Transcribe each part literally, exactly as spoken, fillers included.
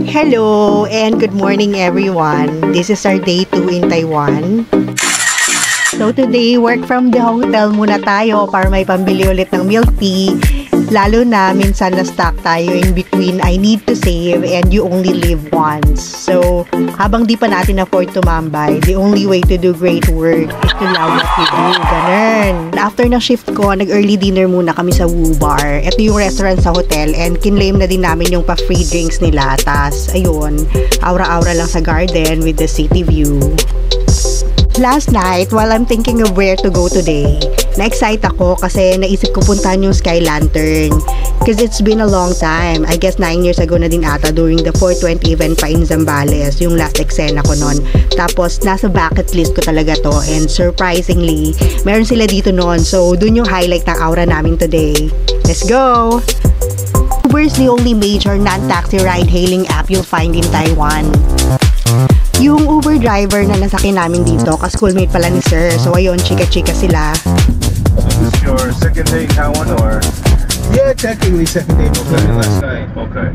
Hello and good morning everyone. This is our day two in Taiwan. So today, work from the hotel muna tayo para may pambili ulit ng milk tea. Lalo na minsan na-stuck tayo in between I need to save and you only live once. So habang di pa natin afford tumambay, the only way to do great work is to love what you do. Ganun. After ng shift ko, nag-early dinner muna kami sa Woo Bar. Ito yung restaurant sa hotel and kinlaim na din namin yung pa-free drinks nila. Tas, ayun, aura-aura lang sa garden with the city view. Last night, while I'm thinking of where to go today, na-excite ako kasi naisip ko puntahan yung Sky Lantern. Because it's been a long time. I guess nine years ago na din ata during the four twenty event pa in Zambales, yung last eksena ko nun. Tapos, nasa bucket list ko talaga to. And surprisingly, meron sila dito nun. So, dun yung highlight ng aura namin today. Let's go! Uber is the only major non-taxi ride-hailing app you'll find in Taiwan. Yung Uber driver na nasakyan namin dito, ka-schoolmate pala ni Sir. So ayun, chika-chika sila. So this is your second day in Taiwan or? Yeah, technically second day. Okay, last night. Okay.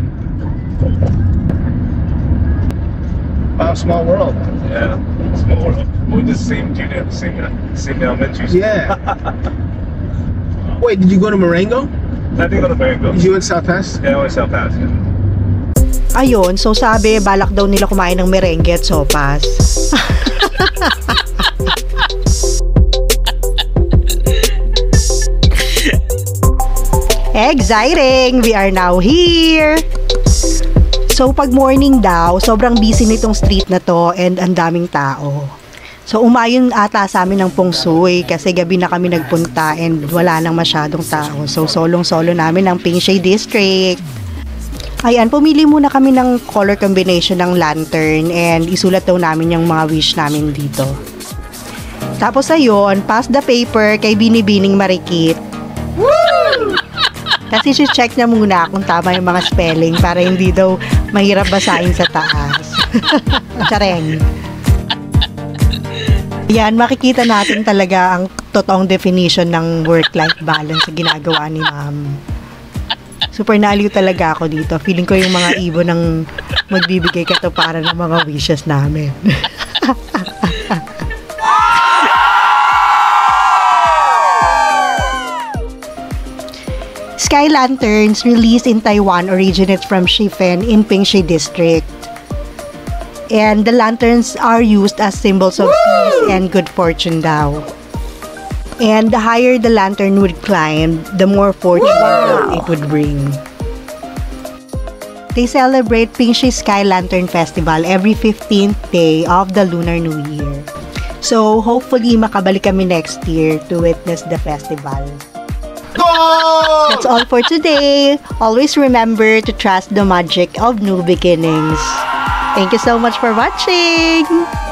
Wow, small world. Yeah, small world. We're the same junior, same, same elementary school. Yeah. Wait, did you go to Marengo? I think on the Marengo. Did you in South Pass? Yeah, I went South Pass. Yeah. Ayun, so sabi, balak daw nila kumain ng merengue at sopas. Exciting! We are now here! So, pag morning daw, sobrang busy nitong street na to and ang daming tao. So, umayon ata sa amin ng Feng Shui kasi gabi na kami nagpunta and wala nang masyadong tao. So, solong-solo namin ang Pingshay District. Ayan, pumili muna kami ng color combination ng lantern and isulat daw namin yung mga wish namin dito. Tapos ayun, pass the paper kay Binibining Marikit. Woo! Tapos isi-check niya muna kung tama yung mga spelling para hindi daw mahirap basahin sa taas. Tsareng. Yan, makikita natin talaga ang totoong definition ng work-life balance sa ginagawa ni Ma'am. Super naaliw talaga ako dito. Feeling ko yung mga ibon ng magbibigay katuparan ng mga wishes namin. Sky Lanterns released in Taiwan originates from Shifen in Pingshay District. And the lanterns are used as symbols of peace and good fortune daw. And the higher the lantern would climb, the more fortune wow. it would bring. They celebrate Pingshay Sky Lantern Festival every fifteenth day of the Lunar New Year. So, hopefully, makabalik kami next year to witness the festival. Go! That's all for today. Always remember to trust the magic of new beginnings. Thank you so much for watching!